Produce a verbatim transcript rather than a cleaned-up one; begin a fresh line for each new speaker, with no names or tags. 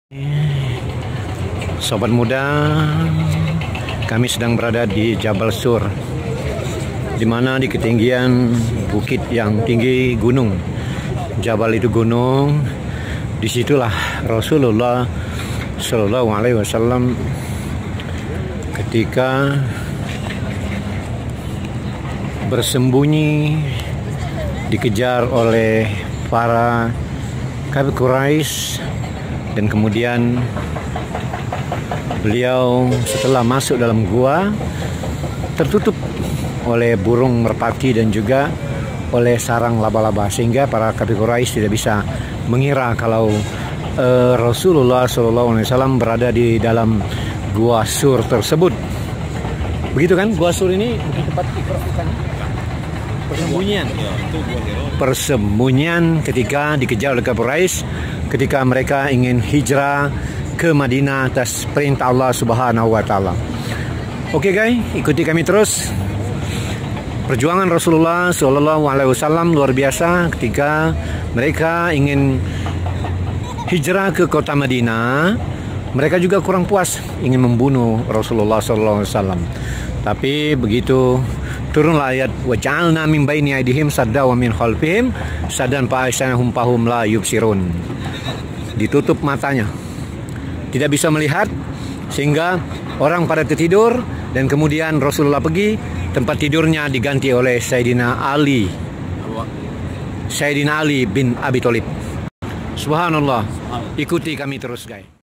Sobat muda, kami sedang berada di Jabal Sur, di mana di ketinggian bukit yang tinggi gunung. Jabal itu gunung, disitulah Rasulullah Shallallahu Alaihi Wasallam ketika bersembunyi dikejar oleh para kafir Quraisy, dan kemudian beliau setelah masuk dalam gua tertutup oleh burung merpati dan juga oleh sarang laba-laba, sehingga para kafir Quraisy tidak bisa mengira kalau uh, Rasulullah Shallallahu Alaihi Wasallam berada di dalam gua Sur tersebut. Begitu kan? Gua Sur ini mungkin tempat ikan persembunyian. Persembunyian ketika dikejar oleh kafir Quraisy, ketika mereka ingin hijrah ke Madinah atas perintah Allah Subhanahu wa taala. Oke guys, ikuti kami terus. Perjuangan Rasulullah Shallallahu Alaihi Wasallam luar biasa ketika mereka ingin hijrah ke kota Madinah. Mereka juga kurang puas ingin membunuh Rasulullah Shallallahu Alaihi Wasallam. Tapi begitu turunlah ayat wa ja'alna min baini aydihim sadda wa min khalfihim saddan fa ahsanahum fahum la yubsirun. Ditutup matanya, tidak bisa melihat, sehingga orang pada tertidur, dan kemudian Rasulullah pergi, tempat tidurnya diganti oleh Sayyidina Ali Sayyidina Ali bin Abi Thalib. Subhanallah. Ikuti kami terus guys.